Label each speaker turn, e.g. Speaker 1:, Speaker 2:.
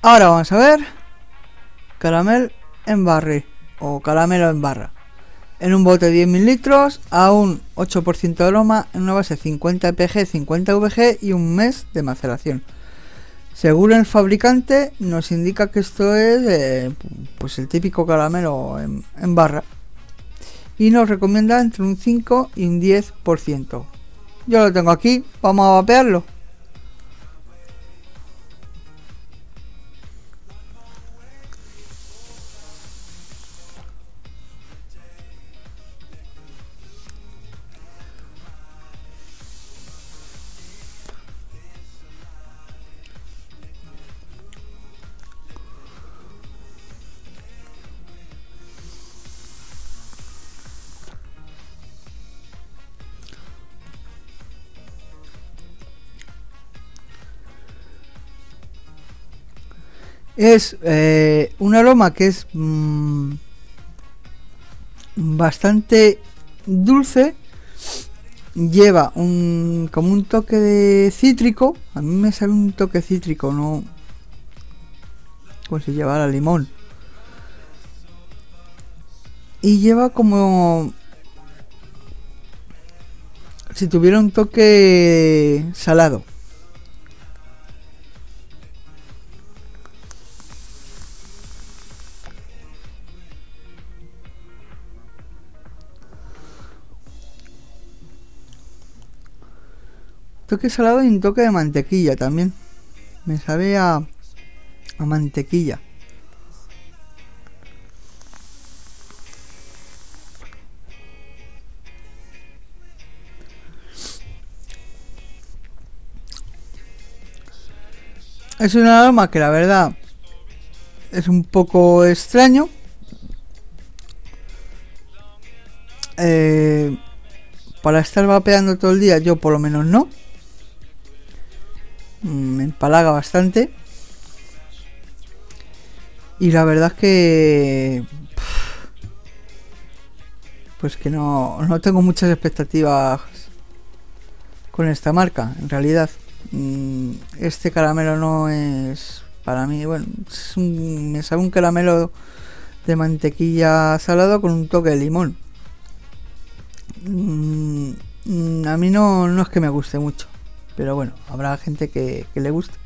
Speaker 1: Ahora vamos a ver caramel en barril o caramelo en barra. En un bote de 10 mililitros a un 8% de aroma en una base 50 ppg, 50 vg y un mes de maceración. Según el fabricante nos indica que esto es pues el típico caramelo en barra y nos recomienda entre un 5 y un 10%. Yo lo tengo aquí, vamos a vapearlo. Es un aroma que es bastante dulce, lleva como un toque de cítrico. A mí me sale un toque cítrico, no como si llevara limón, y lleva como si tuviera un toque salado. Toque salado y un toque de mantequilla también. Me sabe a mantequilla. Es un aroma que la verdad es un poco extraño. Para estar vapeando todo el día, yo por lo menos no. Me empalaga bastante. Y la verdad es que pues que no tengo muchas expectativas con esta marca, en realidad. Este caramelo no es para mí, bueno, me sabe un caramelo de mantequilla salado con un toque de limón. A mí no es que me guste mucho, pero bueno, habrá gente que le guste.